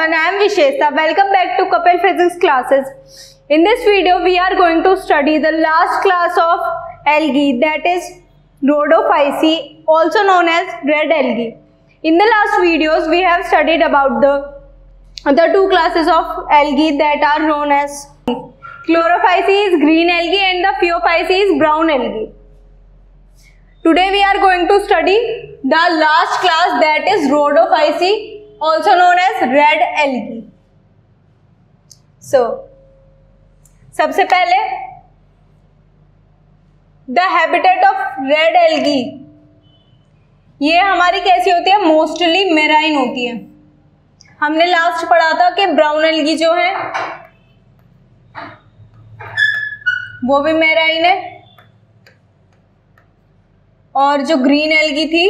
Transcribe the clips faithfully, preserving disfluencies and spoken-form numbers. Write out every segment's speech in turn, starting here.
everyone, I am Vishesa. Welcome back to Couple Physics classes. In this video, we are going to study the last class of algae, that is Rhodophyceae, also known as red algae. In the last videos, we have studied about the the two classes of algae that are known as Chlorophyceae is green algae and the Phaeophyceae is brown algae. Today we are going to study the last class, that is Rhodophyceae, also known as red algae. So, सबसे पहले the habitat of red algae, ये हमारी कैसी होती है? Mostly marine होती है. हमने लास्ट पढ़ा था कि ब्राउन एल्गी जो है वो भी मेराइन है और जो ग्रीन एल्गी थी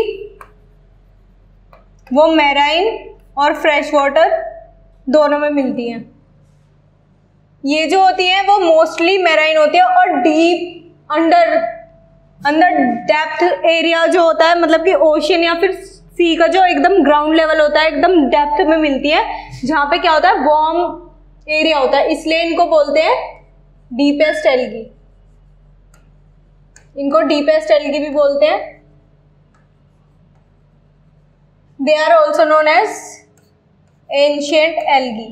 वो मेराइन और फ्रेश वाटर दोनों में मिलती हैं. ये जो होती है वो मोस्टली मेराइन होती है और डीप अंडर अंदर डेप्थ एरिया जो होता है, मतलब कि ओशन या फिर सी का जो एकदम ग्राउंड लेवल होता है, एकदम डेप्थ में मिलती है, जहाँ पे क्या होता है वार्म एरिया होता है, इसलिए इनको बोलते हैं डीपेस्ट एल्गी. इनको डीपेस्ट एल्गी भी बोलते हैं. They are also known as ancient algae,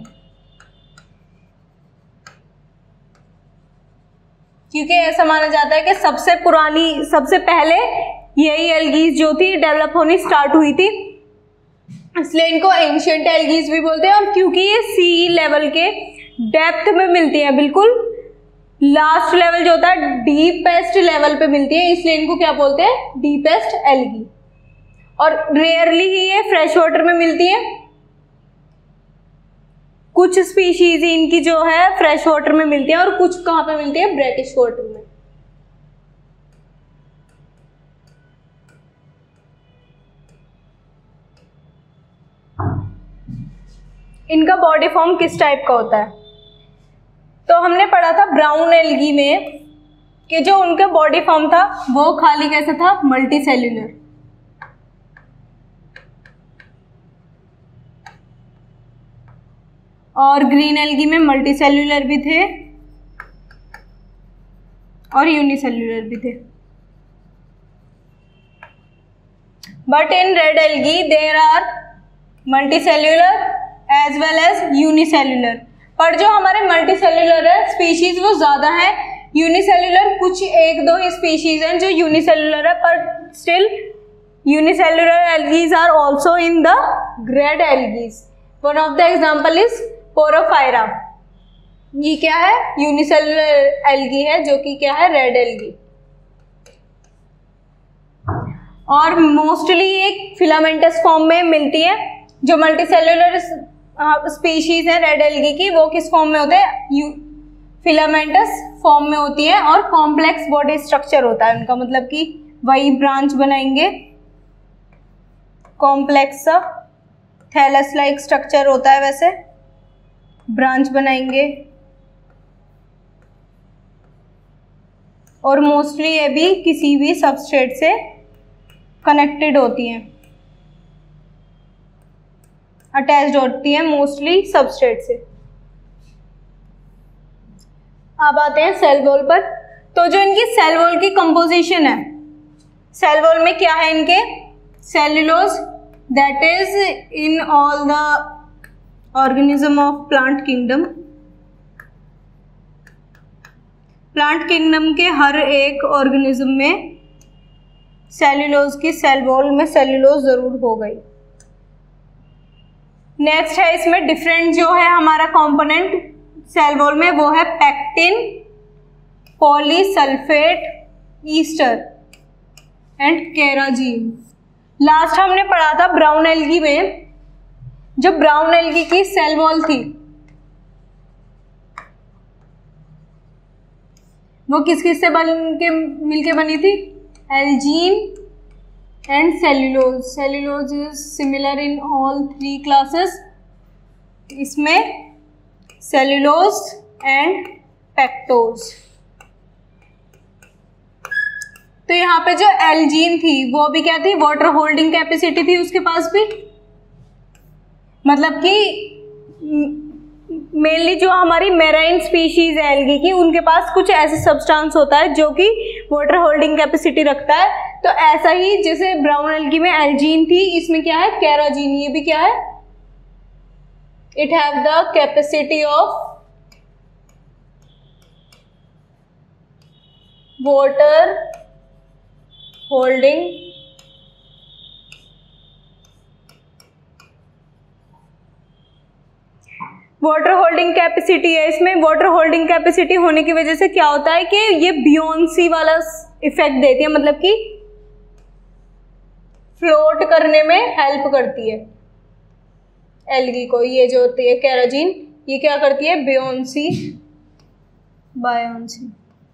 क्योंकि ऐसा माना जाता है कि सबसे पुरानी सबसे पहले यही एल्गीज जो थी डेवलप होनी स्टार्ट हुई थी, इसलिए इनको एंशिएंट एल्गीज भी बोलते हैं. और क्योंकि ये सी लेवल के डेप्थ में मिलती हैं, बिल्कुल लास्ट लेवल जो होता है डीपेस्ट लेवल पे मिलती है, इसलिए इनको क्या बोलते हैं? Deepest algae. और रेयरली ही ये फ्रेश वाटर में मिलती है. कुछ स्पीशीज इनकी जो है फ्रेश वाटर में मिलती है और कुछ कहाँ पे मिलती है? ब्रैकिश वाटर में. इनका बॉडी फॉर्म किस टाइप का होता है? तो हमने पढ़ा था ब्राउन एल्गी में कि जो उनका बॉडी फॉर्म था वो खाली कैसे था? Multi cellular. और ग्रीन एल्गी में मल्टी सेल्यूलर भी थे और यूनिसेल्यूलर भी थे. But in red algae there are multi cellular as well as unicellular. पर जो हमारे मल्टी सेल्यूलर है स्पीशीज वो ज्यादा है. यूनिसेल्यूलर कुछ एक दो ही स्पीशीज हैं जो यूनिसेल्यूलर है, पर still unicellular algaes are also in the red algaes. One of the example is Porphyra. ये क्या है? यूनिसेल्यूलर एल्गी है जो कि क्या है? Red algae. और मोस्टली एक फिलामेंटस फॉर्म में मिलती है. जो मल्टीसेल्यूलर स्पीशीज है रेड एल्गी की वो किस फॉर्म में होते हैं? फिलामेंटस फॉर्म में होती है और कॉम्प्लेक्स बॉडी स्ट्रक्चर होता है उनका, मतलब कि वही ब्रांच बनाएंगे, कॉम्प्लेक्स सा थैलस लाइक स्ट्रक्चर होता है, वैसे ब्रांच बनाएंगे. और मोस्टली ये भी किसी भी सबस्ट्रेट से कनेक्टेड होती हैं, अटैच्ड होती है मोस्टली सबस्ट्रेट से. अब आते हैं सेल वॉल पर. तो जो इनकी सेल वॉल की कंपोजिशन है, सेल वॉल में क्या है इनके? Cellulose, that is in all the organism of plant kingdom. Plant kingdom के हर एक ऑर्गेनिज्म में सेल्यूलोज की सेल वॉल में सेल्यूलोज जरूर हो गई. नेक्स्ट है इसमें डिफरेंट जो है हमारा कंपोनेंट सेल वॉल में, वो है pectin, polysulphate ester and carrageenan. Last हमने पढ़ा था ब्राउन एल्गी में, जो ब्राउन एल्गी की सेल वॉल थी वो किस किस से बन के मिलके बनी थी? Algin and cellulose. Cellulose is similar in all three classes. इसमें cellulose and pectose. तो यहाँ पे जो एल्जीन थी वो भी क्या थी? वाटर होल्डिंग कैपेसिटी थी उसके पास भी, मतलब कि मेनली जो हमारी मेराइन स्पीशीज है एल्गी की, उनके पास कुछ ऐसे सब्सटेंस होता है जो कि वाटर होल्डिंग कैपेसिटी रखता है। तो ऐसा ही जैसे ब्राउन एल्गी में एल्जीन थी, इसमें क्या है केराजीन। ये भी क्या है, it have the capacity of water holding water holding capacity है इसमें। वाटर होल्डिंग कैपेसिटी होने की वजह से क्या होता है कि ये बियोन्सी वाला इफेक्ट देती है, मतलब कि फ्लोट करने में हेल्प करती है एल्गी को। ये जो होती है केराजीन, ये क्या करती है, बियोन्सी बायोन्सी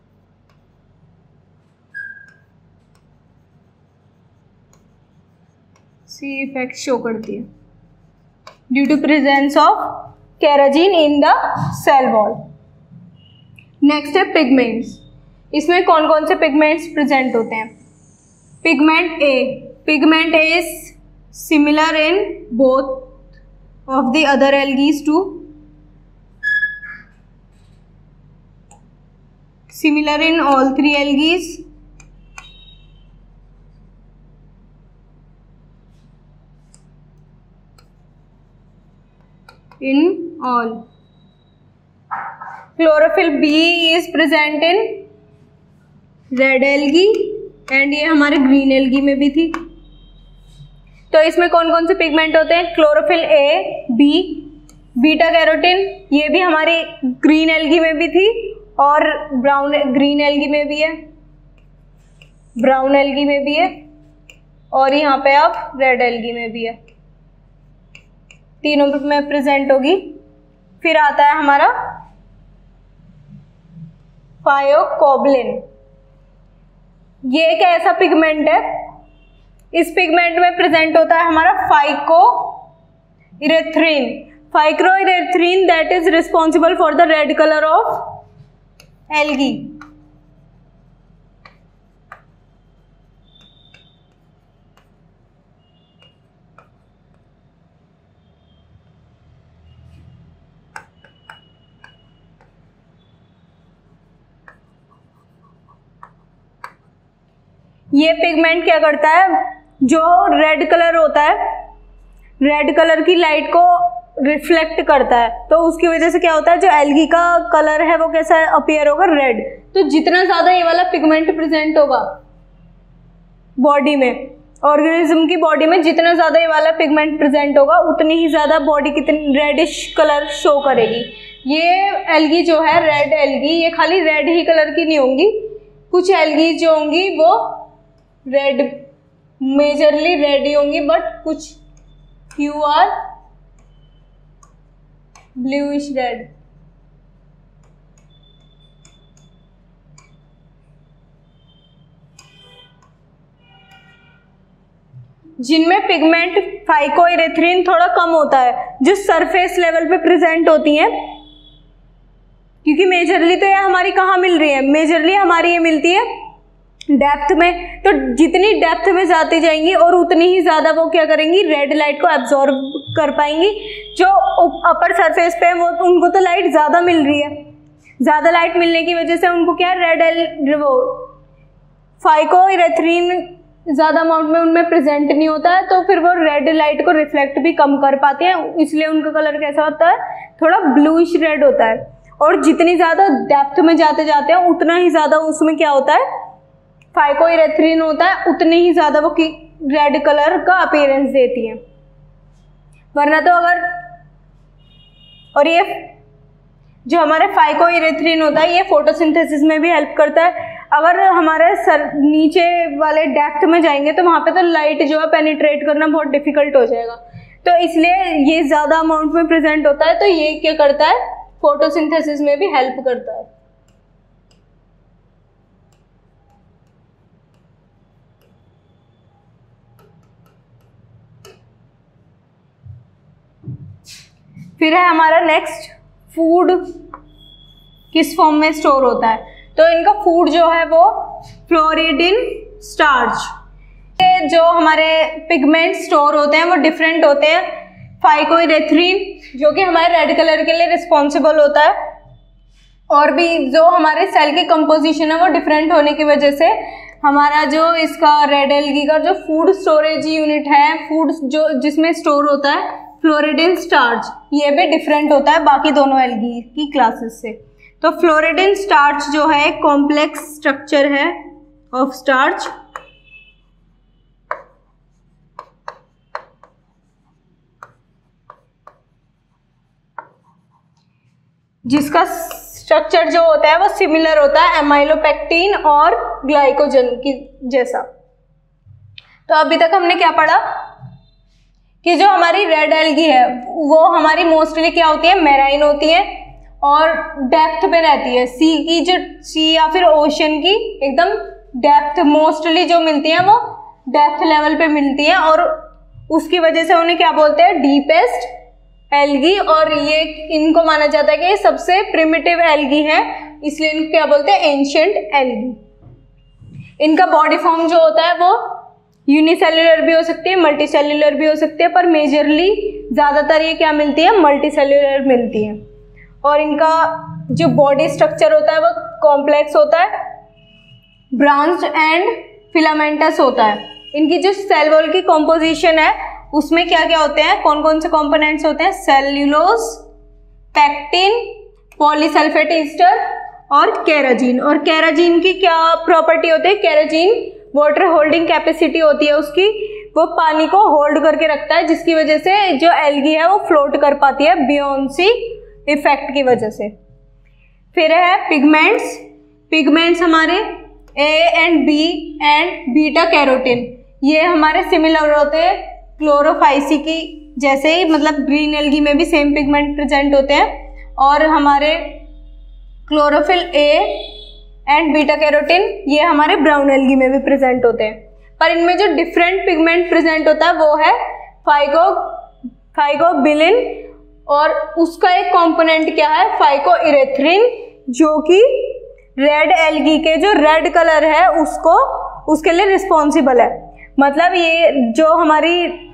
सी इफेक्ट शो करती है due to presence of carrageenan in the cell wall. Next है पिगमेंट्स। इसमें कौन कौन से पिगमेंट्स प्रेजेंट होते हैं। Pigment A, pigment A is similar in both of the other algaes to similar in all three algaes in all. Chlorophyll B is present in red algae and ये हमारे green algae में भी थी। तो इसमें कौन कौन से पिगमेंट होते हैं, chlorophyll A, B, beta carotene, ये भी हमारी ग्रीन एल्गी में भी थी और ब्राउन ग्रीन एल्गी में भी है, ब्राउन एल्गी में भी है और यहाँ पे अब रेड एल्गी में भी है, तीनों में प्रेजेंट होगी। फिर आता है हमारा फायोकोब्लिन। ये एक ऐसा पिगमेंट है, इस पिगमेंट में प्रेजेंट होता है हमारा phycoerythrin. Phycoerythrin that is responsible for the red colour of algae. ये पिगमेंट क्या करता है, जो रेड कलर होता है, रेड कलर की लाइट को रिफ्लेक्ट करता है, तो उसकी वजह से क्या होता है, जो एल्गी का कलर है वो कैसा अपीयर होगा, रेड। तो जितना ज्यादा ये वाला पिगमेंट प्रेजेंट होगा बॉडी में, ऑर्गेनिज्म की बॉडी में जितना ज्यादा ये वाला पिगमेंट प्रेजेंट होगा उतनी ही ज्यादा बॉडी कितनी रेडिश कलर शो करेगी। ये एल्गी जो है रेड एल्गी, ये खाली रेड ही कलर की नहीं होंगी, कुछ एल्गी जो होंगी वो रेड, मेजरली रेड ही होंगी, बट कुछ फ्यू आर ब्लूइश रेड। जिनमें पिगमेंट फाइकोइरेथ्रिन थोड़ा कम होता है, जो सरफेस लेवल पे प्रेजेंट होती हैं, क्योंकि मेजरली तो ये हमारी कहाँ मिल रही है, मेजरली हमारी ये मिलती है डेप्थ में। तो जितनी डेप्थ में जाती जाएंगी और उतनी ही ज्यादा वो क्या करेंगी, रेड लाइट को एब्जॉर्ब कर पाएंगी। जो अपर सरफेस पे है वो उनको तो लाइट ज्यादा मिल रही है, ज्यादा लाइट मिलने की वजह से उनको क्या रेड एल वो फाइकोइरेथ्रिन ज्यादा अमाउंट में उनमें प्रेजेंट नहीं होता है, तो फिर वो रेड लाइट को रिफ्लेक्ट भी कम कर पाते हैं, इसलिए उनका कलर कैसा होता है, थोड़ा ब्लूइश रेड होता है। और जितनी ज्यादा डेप्थ में जाते जाते हैं उतना ही ज्यादा उसमें क्या होता है, फाइकोइरेथ्रिन होता है, उतनी ही ज्यादा वो रेड कलर का अपीयरेंस देती है। वरना तो अगर, और ये जो हमारे फाइकोइरेथ्रिन होता है ये फोटोसिंथेसिस में भी हेल्प करता है। अगर हमारे सर नीचे वाले डेप्थ में जाएंगे तो वहां पे तो लाइट जो है पेनिट्रेट करना बहुत डिफिकल्ट हो जाएगा, तो इसलिए ये ज्यादा अमाउंट में प्रेजेंट होता है, तो ये क्या करता है, फोटोसिंथेसिस में भी हेल्प करता है। फिर है हमारा नेक्स्ट फूड किस फॉर्म में स्टोर होता है, तो इनका फूड जो है वो फ्लोरिड इन स्टार्च। जो हमारे पिगमेंट स्टोर होते हैं वो डिफरेंट होते हैं, फाइकोइरेथ्रिन जो कि हमारे रेड कलर के लिए रिस्पॉन्सिबल होता है, और भी जो हमारे सेल की कंपोजिशन है वो डिफरेंट होने की वजह से हमारा जो इसका रेड एल्गी का जो फूड स्टोरेज यूनिट है, फूड जो जिसमें स्टोर होता है फ्लोरिडिन स्टार्च, ये भी डिफरेंट होता है बाकी दोनों एल्गी की क्लासेस से। तो फ्लोरिडिन स्टार्च जो है एक कॉम्प्लेक्स स्ट्रक्चर है ऑफ स्टार्च, जिसका स्ट्रक्चर जो होता है वो सिमिलर होता है एमाइलोपेक्टिन और ग्लाइकोजन की जैसा। तो अभी तक हमने क्या पढ़ा कि जो हमारी रेड एल्गी है वो हमारी मोस्टली क्या होती है, मैराइन होती है और डेप्थ पे रहती है, सी की जो सी या फिर ओशन की एकदम डेप्थ मोस्टली जो मिलती है वो डेप्थ लेवल पे मिलती है, और उसकी वजह से उन्हें क्या बोलते हैं, डीपेस्ट एल्गी। और ये इनको माना जाता है कि ये सबसे प्रिमिटिव एल्गी है, इसलिए इनको क्या बोलते हैं, एंशिएंट एल्गी। इनका बॉडी फॉर्म जो होता है वो यूनिसेल्युलर भी हो सकती है, मल्टी सेल्युलर भी हो सकती है, पर मेजरली ज़्यादातर ये क्या मिलती है, मल्टी सेल्युलर मिलती है। और इनका जो बॉडी स्ट्रक्चर होता है वो कॉम्प्लेक्स होता है, ब्रांच्ड एंड फिलामेंटस होता है। इनकी जो सेल वॉल की कॉम्पोजिशन है उसमें क्या क्या होते हैं, कौन कौन से कंपोनेंट्स होते हैं, सेल्यूलोज, पैक्टिन, पॉलीसल्फेट ईस्टर और केराजिन। और केराजिन की क्या प्रॉपर्टी होती है, केराजिन वाटर होल्डिंग कैपेसिटी होती है उसकी, वो पानी को होल्ड करके रखता है, जिसकी वजह से जो एल्गी है वो फ्लोट कर पाती है बियोन्सी इफेक्ट की वजह से। फिर है पिगमेंट्स। पिगमेंट्स हमारे A and B and beta carotene, ये हमारे सिमिलर होते हैं क्लोरोफाइसी की जैसे ही, मतलब ग्रीन एल्गी में भी सेम पिगमेंट प्रेजेंट होते हैं, और हमारे chlorophyll A and beta carotene ये हमारे ब्राउन एल्गी में भी प्रेजेंट होते हैं। पर इनमें जो डिफरेंट पिगमेंट प्रेजेंट होता है वो है फाइको फाइकोबिलिन, और उसका एक कंपोनेंट क्या है, फाइकोइरेथ्रिन, जो कि रेड एल्गी के जो रेड कलर है उसको उसके लिए रिस्पॉन्सिबल है। मतलब ये जो हमारी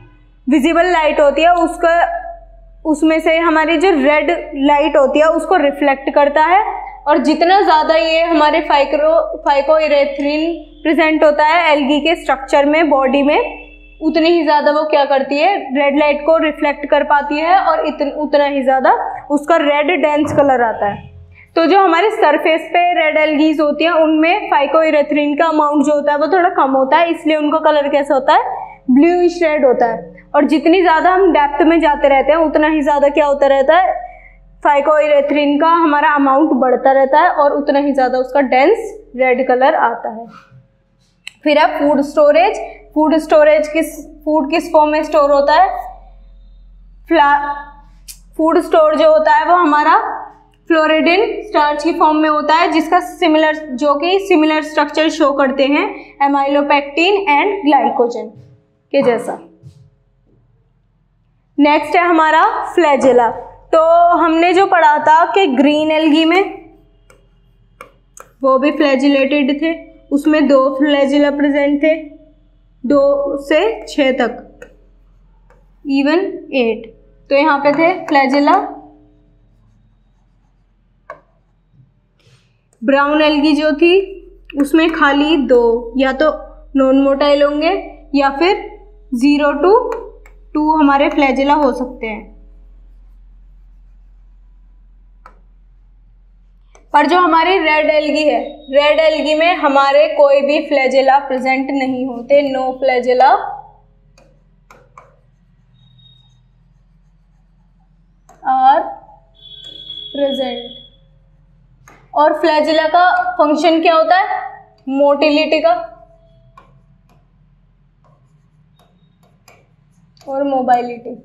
विजिबल लाइट होती है उसका उसमें से हमारी जो रेड लाइट होती है उसको रिफ्लेक्ट करता है, और जितना ज़्यादा ये हमारे फाइक्रो फाइकोइरेथ्रिन प्रेजेंट होता है एल्गी के स्ट्रक्चर में, बॉडी में, उतनी ही ज़्यादा वो क्या करती है, रेड लाइट को रिफ्लेक्ट कर पाती है, और इतन, उतना ही ज़्यादा उसका रेड डेंस कलर आता है। तो जो हमारे सरफेस पे रेड एल्गीज होती हैं उनमें फाइकोइरेथ्रिन का अमाउंट जो होता है वो थोड़ा कम होता है, इसलिए उनका कलर कैसा होता है, ब्लूइश रेड होता है। और जितनी ज़्यादा हम डेप्थ में जाते रहते हैं उतना ही ज़्यादा क्या होता रहता है, फाइकोइरेथ्रिन का हमारा अमाउंट बढ़ता रहता है, और उतना ही ज़्यादा उसका डेंस रेड कलर आता है। फिर है फूड स्टोरेज। फूड स्टोरेज किस फूड किस फॉर्म में स्टोर होता है, फ्ला फूड स्टोर जो होता है वो हमारा फ्लोरिडिन स्टार्च की फॉर्म में होता है, जिसका सिमिलर जो कि सिमिलर स्ट्रक्चर शो करते हैं एमाइलोपेक्टिन एंड ग्लाइकोजन के जैसा। नेक्स्ट है हमारा फ्लैजेला। तो हमने जो पढ़ा था कि ग्रीन एल्गी में वो भी फ्लैजिलेटेड थे, उसमें दो फ्लैजिला प्रेजेंट थे, दो से छः तक, इवन एट। तो यहाँ पे थे फ्लैजिला। ब्राउन एल्गी जो थी उसमें खाली दो, या तो नॉन मोटाइल होंगे या फिर जीरो टू टू हमारे फ्लैजिला हो सकते हैं। पर जो हमारी रेड एल्गी है, रेड एल्गी में हमारे कोई भी फ्लैजिला प्रेजेंट नहीं होते, नो फ्लैजिला आर प्रेजेंट। और फ्लैजिला का फंक्शन क्या होता है, मोटिलिटी का और मोबाइलिटी।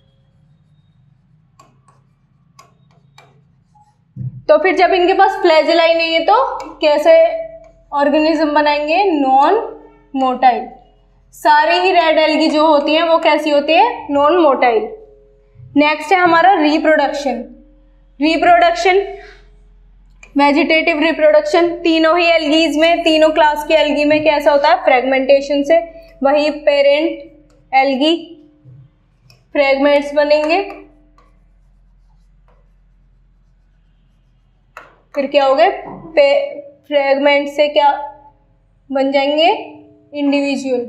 तो फिर जब इनके पास फ्लैजिला ही नहीं है तो कैसे ऑर्गेनिज्म बनाएंगे, नॉन मोटाइल। सारी ही रेड एल्गी जो होती हैं वो कैसी होती है, नॉन मोटाइल। नेक्स्ट है हमारा रिप्रोडक्शन। रिप्रोडक्शन वेजिटेटिव रिप्रोडक्शन, तीनों ही एल्गीज में, तीनों क्लास की एल्गी में कैसा होता है, फ्रेगमेंटेशन से। वही पेरेंट एल्गी फ्रेगमेंट्स बनेंगे, फिर क्या हो गए, फ्रेगमेंट से क्या बन जाएंगे, इंडिविजुअल,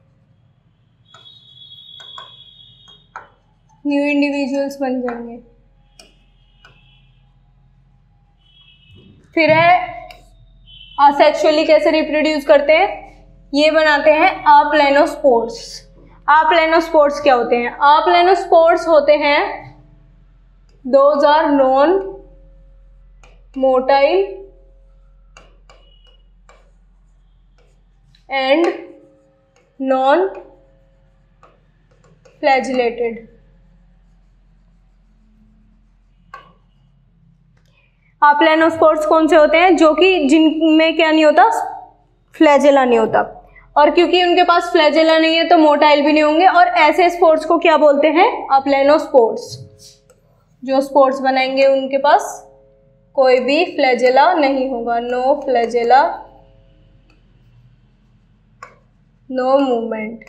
न्यू इंडिविजुअल्स बन जाएंगे। फिर है असेक्सुअली कैसे रिप्रोड्यूस करते हैं, ये बनाते हैं अप्लेनोस्पोर्स। अप्लेनोस्पोर्स क्या होते हैं, अप्लेनोस्पोर्स होते हैं those are non motile and non flagellated. Aplanospores कौन से होते हैं, जो कि जिनमें क्या नहीं होता, फ्लैजेला नहीं होता, और क्योंकि उनके पास फ्लैजेला नहीं है तो मोटाइल भी नहीं होंगे, और ऐसे स्पोर्स को क्या बोलते हैं, अप्लेनोस्पोर्स। जो स्पोर्स बनाएंगे उनके पास कोई भी फ्लैजेला नहीं होगा, नो फ्लैजेला, नो मूवमेंट,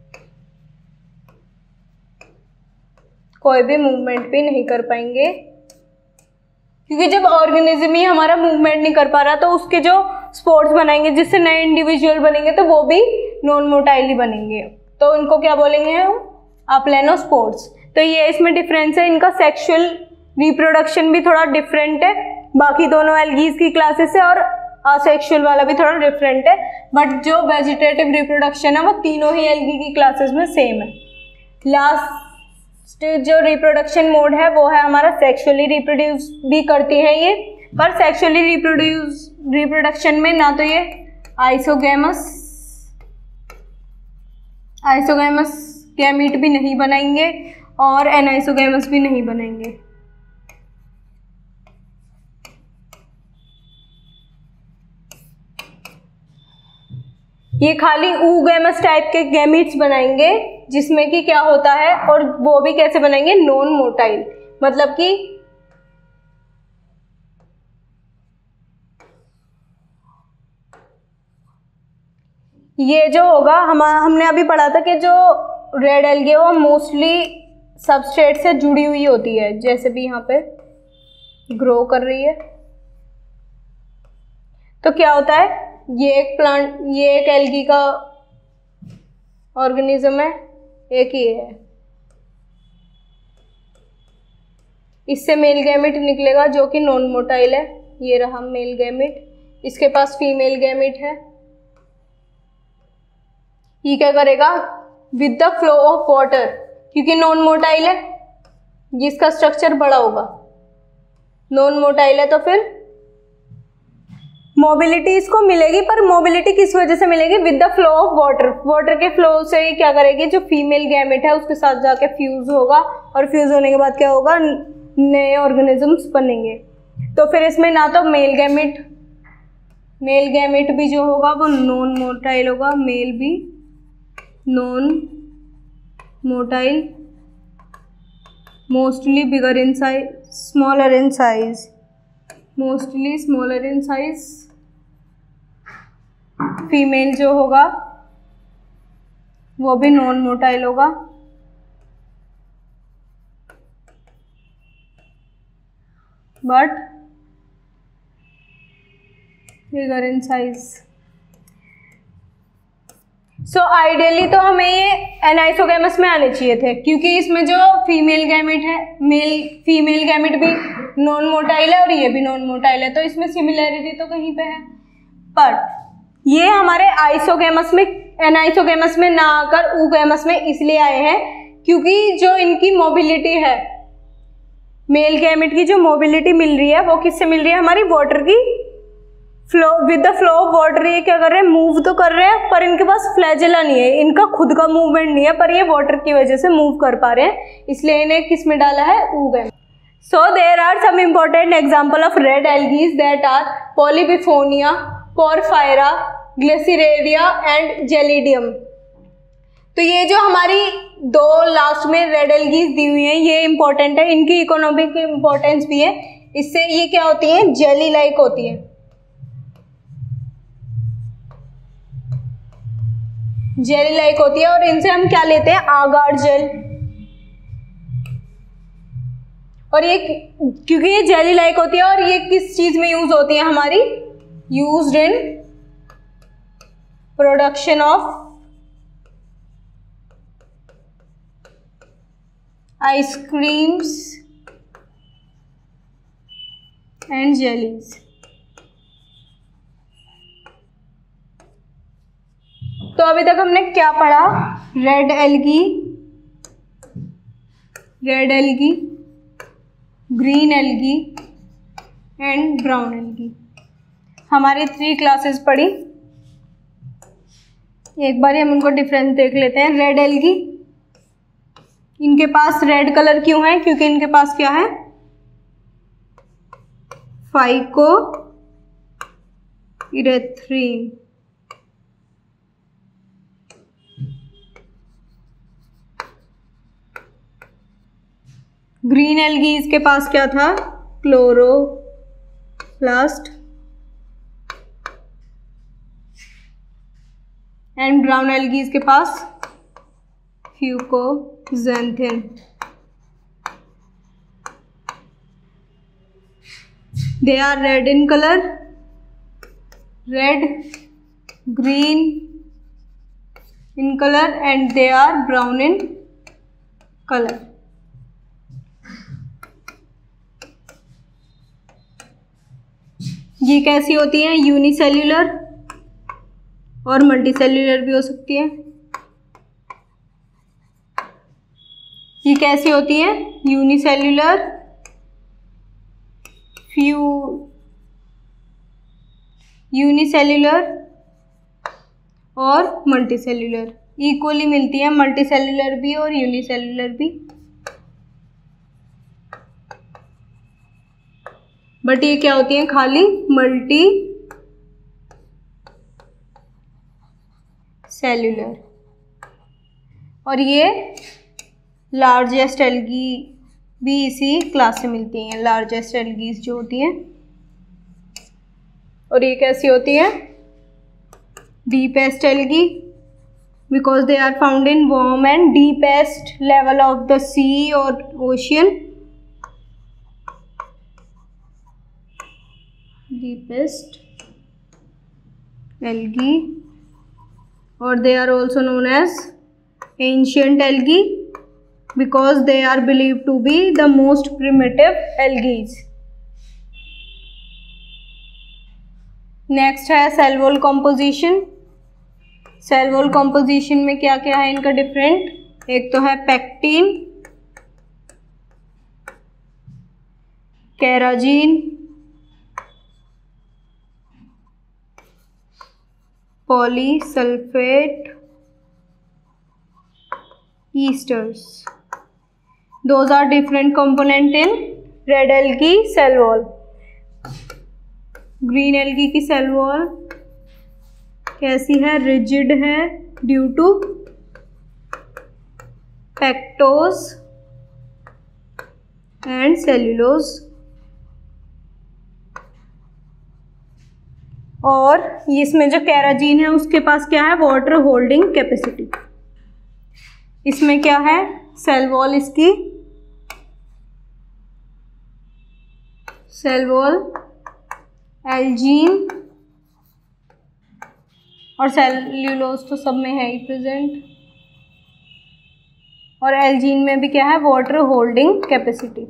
कोई भी मूवमेंट भी नहीं कर पाएंगे, क्योंकि जब ऑर्गेनिज्म ही हमारा मूवमेंट नहीं कर पा रहा तो उसके जो स्पोर्स बनाएंगे जिससे नए इंडिविजुअल बनेंगे तो वो भी नॉन मोटाइल ही बनेंगे, तो उनको क्या बोलेंगे हम, अप्लेनोस्पोर्स। तो ये इसमें डिफरेंस है, इनका सेक्सुअल रिप्रोडक्शन भी थोड़ा डिफरेंट है बाकी दोनों एल्गीज की क्लासेस से, और असेक्सुअल वाला भी थोड़ा डिफरेंट है, बट जो वेजिटेटिव रिप्रोडक्शन है वो तीनों ही एल्गी की क्लासेस में सेम है। लास्ट जो रिप्रोडक्शन मोड है वो है हमारा सेक्सुअली रिप्रोड्यूस भी करती है ये, पर सेक्सुअली रिप्रोड्यूस रिप्रोडक्शन में ना तो ये आइसोगैमस आइसोगैमस गैमीट भी नहीं बनाएंगे और एनाइसोगैमस भी नहीं बनाएंगे। ये खाली ऊगैमस टाइप के गैमीट्स बनाएंगे, जिसमें कि क्या होता है, और वो भी कैसे बनाएंगे, नॉन मोटाइल, मतलब कि ये जो होगा, हम हमने अभी पढ़ा था कि जो रेड एल्गी है वो मोस्टली सबस्ट्रेट से जुड़ी हुई होती है, जैसे भी यहाँ पे ग्रो कर रही है। तो क्या होता है, ये एक प्लांट, ये एक एल्गी का ऑर्गेनिज्म है, एक ही है, इससे मेल गैमेट निकलेगा जो कि नॉन मोटाइल है, ये रहा मेल गैमेट, इसके पास फीमेल गैमेट है। ये क्या करेगा, with the flow of water, क्योंकि नॉन मोटाइल है जिसका स्ट्रक्चर बड़ा होगा, नॉन मोटाइल है तो फिर मोबिलिटी इसको मिलेगी, पर मोबिलिटी किस वजह से मिलेगी, with the flow of water, water के फ्लो से ही क्या करेगी, जो फीमेल गैमेट है उसके साथ जाके फ्यूज होगा, और फ्यूज होने के बाद क्या होगा, नए ऑर्गेनिजम्स बनेंगे। तो फिर इसमें ना तो मेल गैमेट मेल गैमेट भी जो होगा वो नॉन मोटाइल होगा, मेल भी non motile, mostly bigger in size, smaller in size, mostly smaller in size. Female जो होगा वो भी नॉन मोटाइल होगा, but bigger in size. So ideally तो हमें ये एनाइसोगैमस में आने चाहिए थे, क्योंकि इसमें जो फीमेल गैमेट है, मेल फीमेल गैमेट भी नॉन मोटाइल है और ये भी नॉन मोटाइल है, तो इसमें सिमिलैरिटी तो कहीं पे है, बट ये हमारे आइसोगैमस में, एनाइसोगैमस में ना आकर ऊगैमस में इसलिए आए हैं क्योंकि जो इनकी मोबिलिटी है, मेल गैमेट की जो मोबिलिटी मिल रही है वो किससे मिल रही है, हमारी वाटर की flow, with the flow of water ये क्या कर रहे हैं, मूव तो कर रहे हैं, पर इनके पास फ्लैजेला नहीं है, इनका खुद का मूवमेंट नहीं है, पर ये वाटर की वजह से मूव कर पा रहे हैं, इसलिए इन्हें किस में डाला है, oogamous. So there are some important example of red algaes that are Polysiphonia, Porphyra, Gracilaria and Gelidium. तो ये जो हमारी दो लास्ट में रेड एल्गीज दी हुई हैं ये इंपॉर्टेंट है, इनकी इकोनॉमिक इंपॉर्टेंस भी है, इससे ये क्या होती हैं, जेली लाइक होती हैं, जेली लाइक होती है, और इनसे हम क्या लेते हैं, आगार जेल, और ये क्योंकि ये जेली लाइक होती है और ये किस चीज में यूज होती है हमारी, used in production of ice creams and jellies. तो अभी तक हमने क्या पढ़ा, red algae, red algae, green algae and brown algae, हमारी थ्री क्लासेस पढ़ी। एक बार हम उनको डिफरेंस देख लेते हैं। रेड एल्गी, इनके पास रेड कलर क्यों है, क्योंकि इनके पास क्या है, फाइको इरेथ्रीन। ग्रीन एल्गीज के पास क्या था, क्लोरोप्लास्ट। एंड ब्राउन एल्गीज के पास fucoxanthin. They are red in color, red, green in color and they are brown in color. ये कैसी होती हैं, यूनिसेल्यूलर और मल्टीसेल्यूलर भी हो सकती है। ये कैसी होती है, यूनिसेल्यूलर, फ्यू यूनिसेल्यूलर और मल्टीसेल्यूलर, इक्वली मिलती है, मल्टीसेल्यूलर भी और यूनिसेल्यूलर भी। बट ये क्या होती है, खाली मल्टी सेल्यूलर। और ये लार्जेस्ट एल्गी भी इसी क्लास से मिलती हैं, लार्जेस्ट एल्गीज जो होती हैं। और ये कैसी होती है, deepest algae, because they are found in warm and deepest level of the sea और ओशियन। डीपेस्ट एल्गी, और they are also known as ancient algae because they are believed to be the most primitive algae. Next है cell wall composition. Cell wall composition में क्या क्या है इनका different, एक तो है pectin, carrageenan, polysulphate esters. Those are different component in red algae cell wall. Green algae की सेल वॉल कैसी है, रिजिड है due to pectose and cellulose. और इसमें जो केराजीन है उसके पास क्या है, वाटर होल्डिंग कैपेसिटी। इसमें क्या है, सेल वॉल इसकी सेल वॉल एल्जीन और सेल्यूलोज तो सब में है ही प्रेजेंट। और एल्जीन में भी क्या है, वाटर होल्डिंग कैपेसिटी।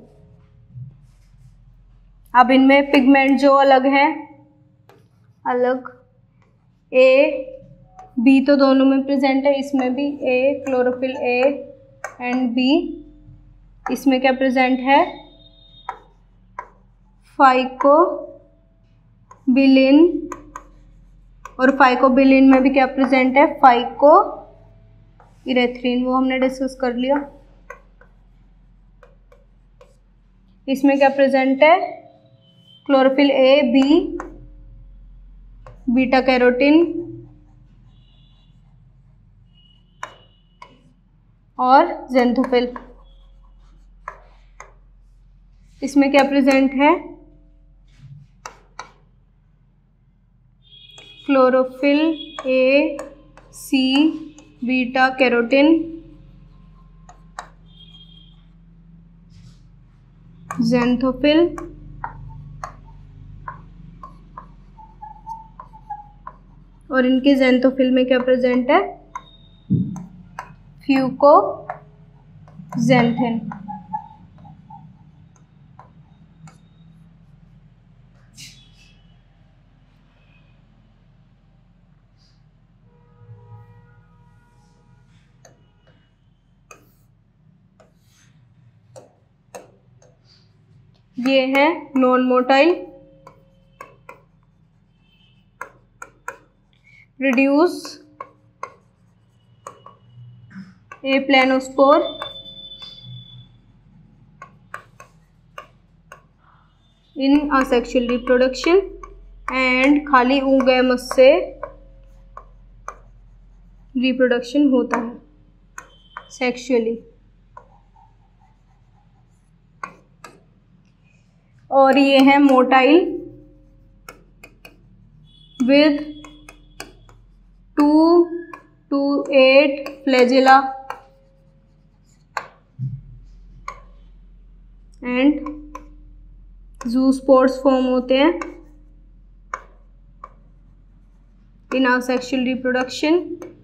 अब इनमें पिगमेंट जो अलग है, अलग ए बी तो दोनों में प्रेजेंट है, इसमें भी A, chlorophyll A and B. इसमें क्या प्रेजेंट है, फाइकोबिलिन, और फाइकोबिलिन में भी क्या प्रेजेंट है, फाइको इरेथ्रीन, वो हमने डिस्कस कर लिया। इसमें क्या प्रेजेंट है, chlorophyll A, B, beta carotene और ज़ेंथोफिल। इसमें क्या प्रेजेंट है, chlorophyll A, C, beta carotene xanthophyll, और इनके ज़ैंथोफिल में क्या प्रेजेंट है, फ्यूकोज़ैंथिन। ये है non motile, reduce aplanospore, in asexual reproduction and खाली oogamous से रिप्रोडक्शन होता है सेक्सुअली। और ये है motile with two to eight flagella and zoospores form होते हैं इन असेक्सुअल रिप्रोडक्शन।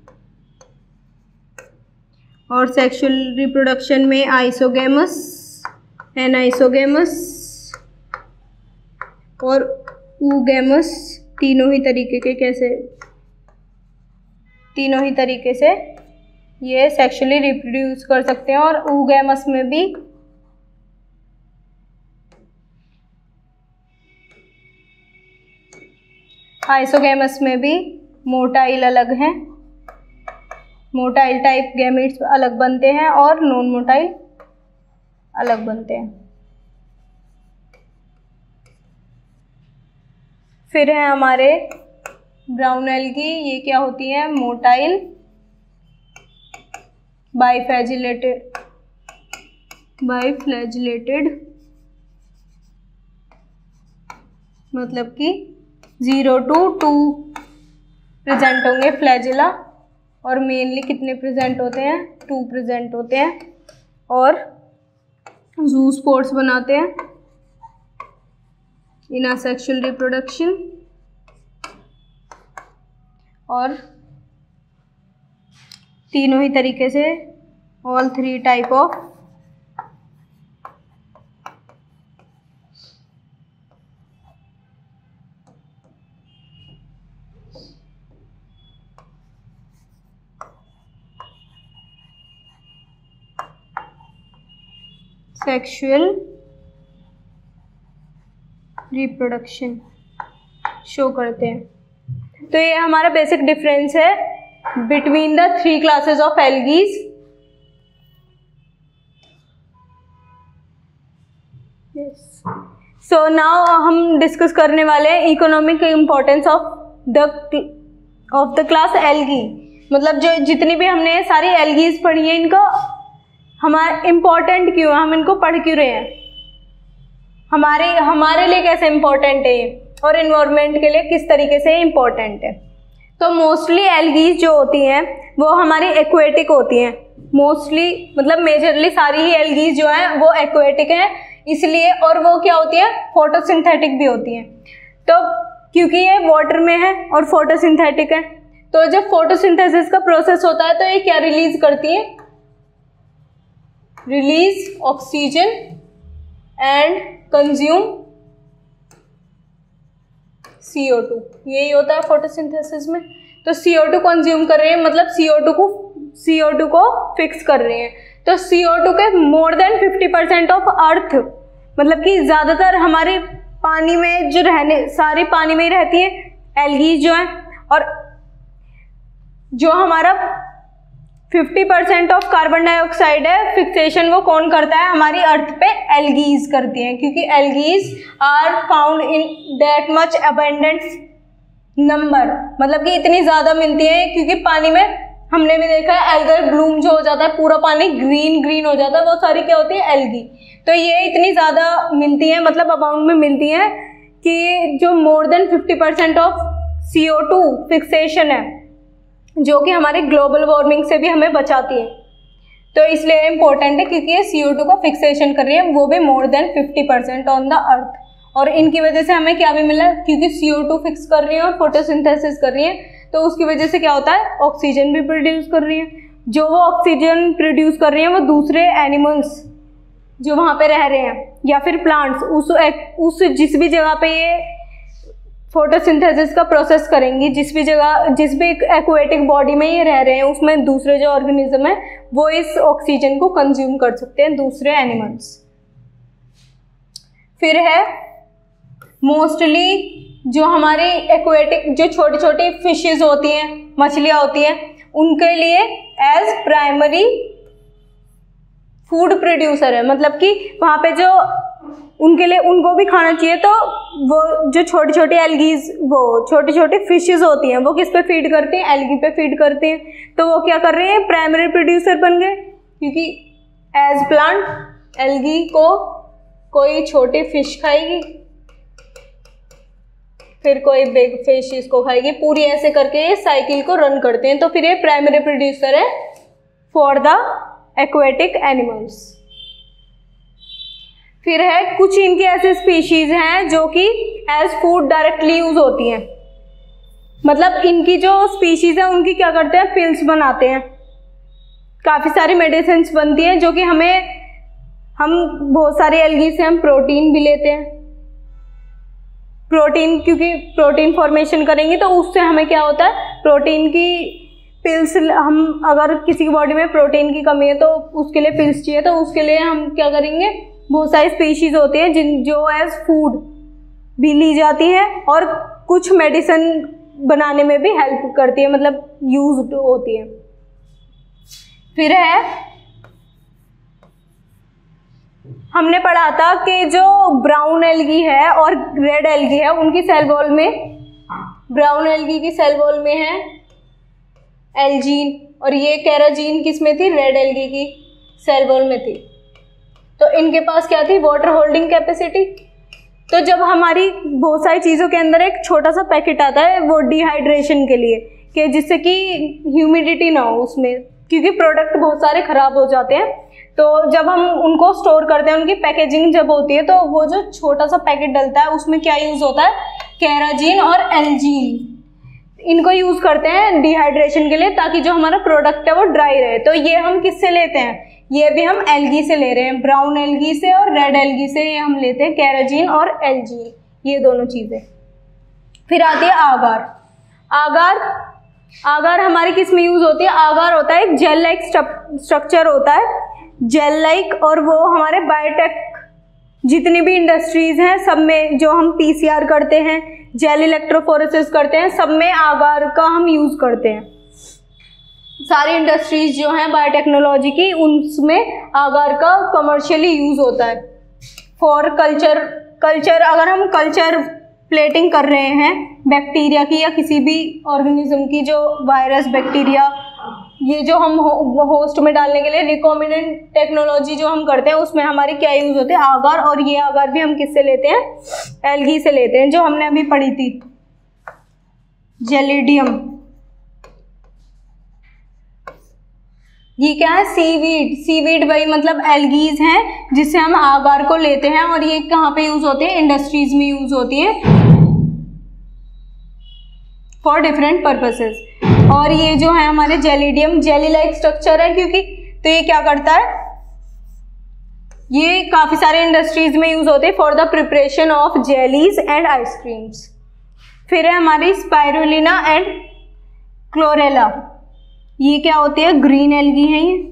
और सेक्सुअल रिप्रोडक्शन में आइसोगेमस, एनाइसोगेमस और oogamous तीनों ही तरीके के कैसे तीनों ही तरीके से ये सेक्सुअली रिप्रोड्यूस कर सकते हैं। और oogamous में भी आइसोगेमस में भी मोटाइल अलग हैं, मोटाइल टाइप गैमेट्स अलग बनते हैं और नॉन मोटाइल अलग बनते हैं। फिर है हमारे ब्राउन एल्गी, ये क्या होती है, मोटाइल बाइफ्लैजिलेटेड बाइफ्लैजिलेटेड मतलब कि ज़ीरो टू टू प्रेजेंट होंगे फ्लैजिला, और मेनली कितने प्रेजेंट होते हैं, टू प्रेजेंट होते हैं, और ज़ूस्पोर्स बनाते हैं इन असेक्सुअल रिप्रोडक्शन। और तीनों ही तरीके से all three type of sexual reproduction show करते हैं। तो ये हमारा बेसिक डिफरेंस है between the three classes of algaes. Yes, so now हम डिस्कस करने वाले हैं economic importance of the of the class algae. मतलब जो जितनी भी हमने सारी एल्गीज पढ़ी है, इनका हमारा इम्पोर्टेंट क्यों है, हम इनको पढ़ क्यों रहे हैं, हमारे हमारे लिए कैसे इम्पोर्टेंट है ये, और इन्वायरमेंट के लिए किस तरीके से इम्पोर्टेंट है। तो मोस्टली एल्गीज जो होती हैं वो हमारी एक्वेटिक होती हैं, मोस्टली मतलब मेजरली सारी ही एल्गीज जो हैं वो एक्वेटिक हैं इसलिए, और वो क्या होती है, फोटोसिंथेटिक भी होती हैं। तो क्योंकि ये वाटर में है और फोटोसिंथेटिक है, तो जब फोटोसिंथेसिस का प्रोसेस होता है तो ये क्या रिलीज करती है, release oxygen and consume C O two, यही होता है फोटोसिंथेसिस में। तो सी ओ टू कंज्यूम कर रहे हैं, मतलब सी ओ टू को सी ओ टू को फिक्स कर रहे हैं। तो सी ओ टू के more than fifty percent of earth, मतलब कि ज़्यादातर हमारे पानी में जो रहने सारी पानी में ही रहती है एल्गीज जो है, और जो हमारा fifty percent of carbon dioxide है फिक्सेशन वो कौन करता है, हमारी अर्थ पे एल्गीज करती हैं, क्योंकि algaes are found in that much abundance number, मतलब कि इतनी ज़्यादा मिलती हैं, क्योंकि पानी में हमने भी देखा है एल्गल ब्लूम जो हो जाता है, पूरा पानी ग्रीन ग्रीन हो जाता है, वो सारी क्या होती है, एल्गी। तो ये इतनी ज़्यादा मिलती हैं, मतलब अमाउंट में मिलती हैं कि जो more than fifty percent of C O two fixation है, जो कि हमारे ग्लोबल वार्मिंग से भी हमें बचाती है। तो इसलिए इम्पोर्टेंट है क्योंकि ये सी ओ टू का फिक्सेशन कर रही है, वो भी more than fifty percent on the earth. और इनकी वजह से हमें क्या भी मिला, क्योंकि सी ओ टू फिक्स कर रही है और फोटोसिंथेसिस कर रही है, तो उसकी वजह से क्या होता है, ऑक्सीजन भी प्रोड्यूस कर रही है। जो वो ऑक्सीजन प्रोड्यूस कर रही है वो दूसरे एनिमल्स जो वहाँ पे रह रहे हैं या फिर प्लांट्स उस उस जिस भी जगह पे ये फोटोसिंथेसिस का प्रोसेस करेंगी, जिस भी जगह जिस भी एक्वेटिक बॉडी में ये रह रहे हैं, उसमें दूसरे जो ऑर्गेनिज्म है वो इस ऑक्सीजन को कंज्यूम कर सकते हैं, दूसरे एनिमल्स। फिर है मोस्टली जो हमारी एक्वेटिक जो छोटी छोटी फिशेज होती हैं, मछलियाँ होती हैं, उनके लिए एज प्राइमरी फूड प्रोड्यूसर है, मतलब कि वहाँ पे जो उनके लिए उनको भी खाना चाहिए, तो वो जो छोटी छोटी एल्गीज वो छोटी छोटी फिशेस होती हैं वो किस पे फीड करती हैं, एल्गी पे फीड करती हैं, तो वो क्या कर रहे हैं, प्राइमरी प्रोड्यूसर बन गए, क्योंकि एज प्लांट एल्गी को कोई छोटी फिश खाएगी, फिर कोई बिग फिश इसको खाएगी, पूरी ऐसे करके ये साइकिल को रन करते हैं, तो फिर ये प्राइमरी प्रोड्यूसर है फॉर द एक्वेटिक एनिमल्स। फिर है कुछ इनकी ऐसे स्पीशीज हैं जो कि एज फूड डायरेक्टली यूज होती हैं, मतलब इनकी जो स्पीशीज है उनकी क्या करते हैं, पिल्स बनाते हैं, काफ़ी सारी मेडिसिन बनती हैं जो कि हमें हम बहुत सारी एल्गी से हम प्रोटीन भी लेते हैं, प्रोटीन क्योंकि प्रोटीन फॉर्मेशन करेंगे तो उससे हमें क्या होता है, प्रोटीन की पिल्स, हम अगर किसी की बॉडी में प्रोटीन की कमी है तो उसके लिए पिल्स चाहिए, तो उसके लिए हम क्या करेंगे, बहुत सारी स्पीशीज होती हैं जिन जो एज फूड भी ली जाती है और कुछ मेडिसिन बनाने में भी हेल्प करती है, मतलब यूज होती है। फिर है हमने पढ़ा था कि जो ब्राउन एल्गी है और रेड एल्गी है उनकी सेल वॉल में, ब्राउन एल्गी की सेल वॉल में है एल्जीन और ये कैराजीन किस में थी, रेड एल्गी की सेल वॉल में थी। तो इनके पास क्या थी, वाटर होल्डिंग कैपेसिटी। तो जब हमारी बहुत सारी चीज़ों के अंदर एक छोटा सा पैकेट आता है वो डिहाइड्रेशन के लिए, कि जिससे कि ह्यूमिडिटी ना हो उसमें, क्योंकि प्रोडक्ट बहुत सारे ख़राब हो जाते हैं, तो जब हम उनको स्टोर करते हैं, उनकी पैकेजिंग जब होती है, तो वो जो छोटा सा पैकेट डलता है उसमें क्या यूज़ होता है, कैराजीन और एल्जीन, इनको यूज़ करते हैं डिहाइड्रेशन के लिए, ताकि जो हमारा प्रोडक्ट है वो ड्राई रहे। तो ये हम किससे लेते हैं, ये भी हम एल्गी से ले रहे हैं, ब्राउन एल्गी से और रेड एल्गी से ये हम लेते हैं कैराजीन और एल्जीन, ये दोनों चीज़ें। फिर आती है आगार। आगार आगार हमारी किस में यूज़ होती है, आगार होता है एक जेल लाइक स्ट्रक्चर होता है, जेल लाइक, और वो हमारे बायोटेक जितनी भी इंडस्ट्रीज़ हैं सब में, जो हम पी सी आर करते हैं, जेल इलेक्ट्रोफोरेसिस करते हैं, सब में आगार का हम यूज़ करते हैं। सारी इंडस्ट्रीज जो हैं बायोटेक्नोलॉजी की, उनमें आगार का कमर्शियली यूज़ होता है फॉर कल्चर कल्चर अगर हम कल्चर प्लेटिंग कर रहे हैं बैक्टीरिया की या किसी भी ऑर्गेनिज्म की, जो वायरस बैक्टीरिया, ये जो हम हो, होस्ट में डालने के लिए रिकॉम्बिनेंट टेक्नोलॉजी जो हम करते हैं, उसमें हमारी क्या यूज़ होते हैं, आगार। और ये आगार भी हम किससे लेते हैं, एल्गी से लेते हैं, जो हमने अभी पढ़ी थी, जेलिडियम। ये क्या है, सीवीड। सीवीड वही मतलब एल्गीज हैं जिससे हम आगार को लेते हैं, और ये कहाँ पे यूज़ होते हैं, इंडस्ट्रीज में यूज़ होती है फॉर डिफरेंट पर्पसेस। और ये जो है हमारे जेलिडियम, जेली लाइक स्ट्रक्चर है क्योंकि, तो ये क्या करता है, ये काफ़ी सारे इंडस्ट्रीज में यूज़ होते हैं for the preparation of jellies and ice creams. फिर है हमारी स्पाइरुलिना एंड क्लोरेला। ये क्या होती है, ग्रीन एल्गी है ये,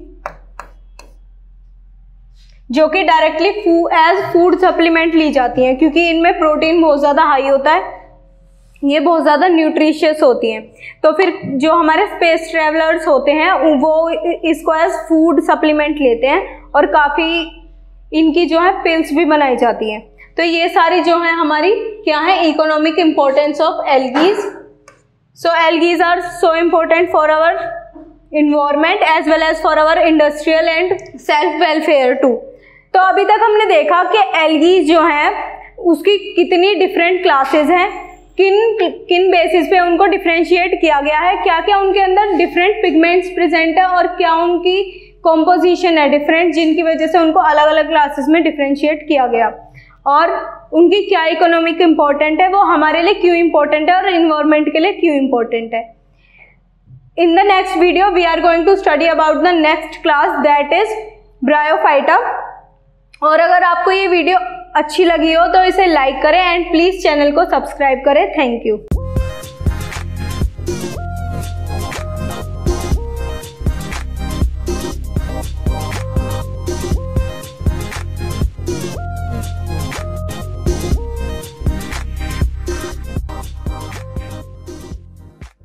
जो कि डायरेक्टली फू एज फूड सप्लीमेंट ली जाती हैं, क्योंकि इनमें प्रोटीन बहुत ज़्यादा हाई होता है, ये बहुत ज़्यादा न्यूट्रिशियस होती हैं। तो फिर जो हमारे स्पेस ट्रेवलर्स होते हैं वो इसको एज फूड सप्लीमेंट लेते हैं, और काफ़ी इनकी जो है पिल्स भी बनाई जाती हैं। तो ये सारी जो है हमारी क्या है, economic importance of algaes. So algaes are so important for our environment as well as for our industrial and self welfare too. तो अभी तक हमने देखा कि एल्गीज जो हैं उसकी कितनी डिफरेंट क्लासेस हैं, किन किन बेसिस पे उनको डिफ्रेंशिएट किया गया है, क्या क्या उनके अंदर डिफरेंट पिगमेंट्स प्रेजेंट है, और क्या उनकी कॉम्पोजिशन है डिफरेंट, जिनकी वजह से उनको अलग अलग क्लासेस में डिफ्रेंशिएट किया गया। और उनकी क्या इकोनॉमिक इम्पोर्टेंट है, वो हमारे लिए क्यों इम्पोर्टेंट है और इन्वायरमेंट के लिए क्यों इम्पोर्टेंट है। In the next video we are going to study about the next class that is Bryophyta. और अगर आपको ये वीडियो अच्छी लगी हो तो इसे लाइक करें एंड प्लीज़ चैनल को सब्सक्राइब करें। Thank you.